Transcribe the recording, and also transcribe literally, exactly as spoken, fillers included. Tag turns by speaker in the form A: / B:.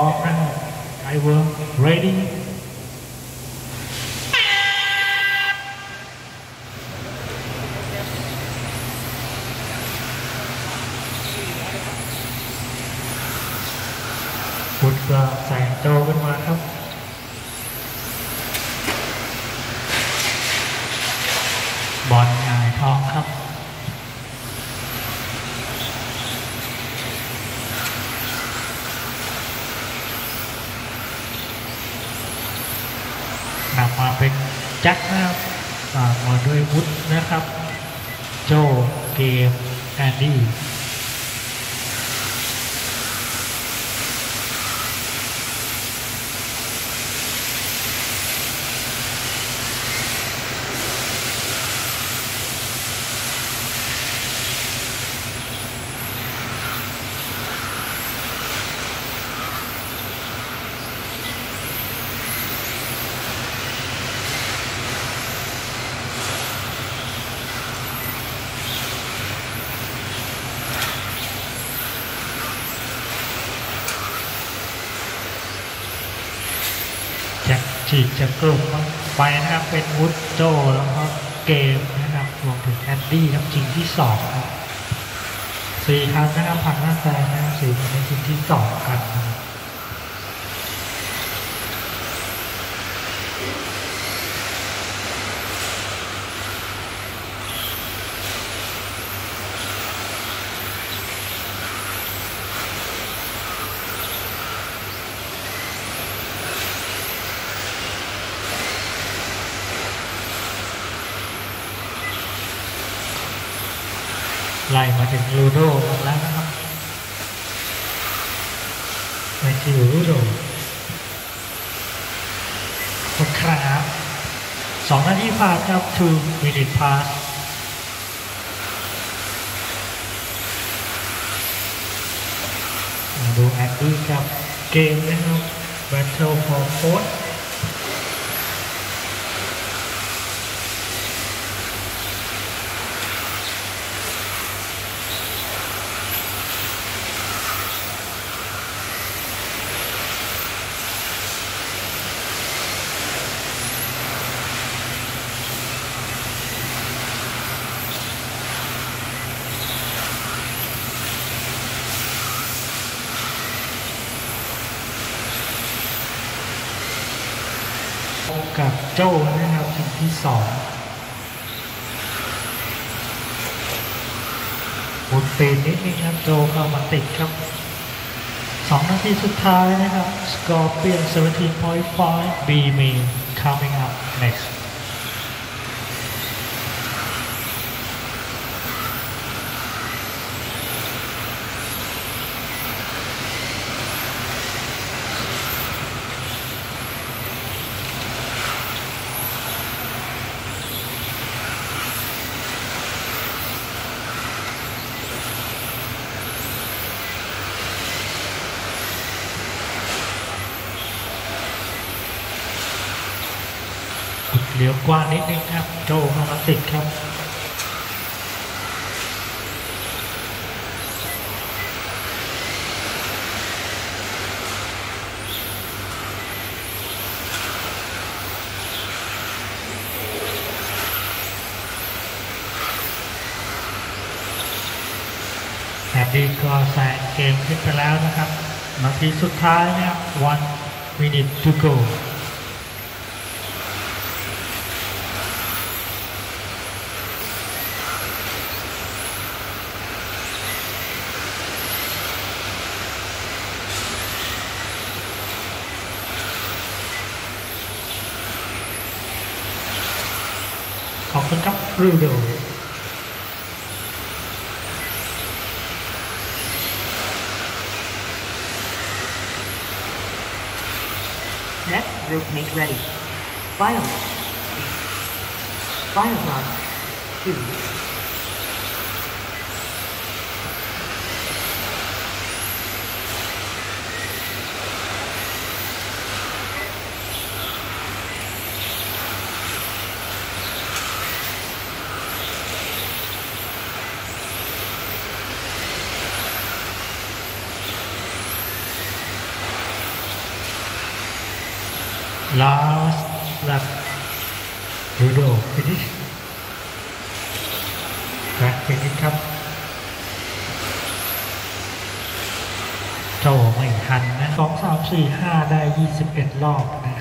A: off นะครับ driver ready พุทธก็ใส่โจขึ้นมาครับบอลหงายท้องครับนำมาเป็นแจ็คนะครับตามมาด้วยวุฒนะครับโจเกมแอนดี้ฉีกจากกลุ่มไปนะครับเป็นวุฒโจแล้วก็เกมนะครับรวมถึงแอนดี้ครับชิงที่สองครับสี่ครั้งนะครับผ่านหน้าแซงนะครับสี่คนในชิงที่สองกันไล่มาถึงลูโดแล้วนะครับไปที่ลูโดคนครับสองนาทีผ่านครับ two minute pass มาดูแอนดี้ครับเกมนะครับ battle for fourthกับโจ้นะครับชิงที่สองบุญเป็นนิดนึงครับโจเข้ามาติดครับสองนาทีสุดท้ายนะครับสกอร์เปลี่ยน seventeen point five B main coming up nextเลี้ยวกว้างนิดนึงครับโจเข้ามาติดครับแอนดี้ก็แซงเกมขึ้นไปแล้วนะครับนาทีสุดท้ายนะครับ one minute to goขอบคุณครับรูโด
B: Next group make ready. Final. Final run. Two.
A: last lap Rudo finish track finish ครับโจไม่ทันนะสองสามสี่ห้าได้ยี่สิบเอ็ดรอบนะ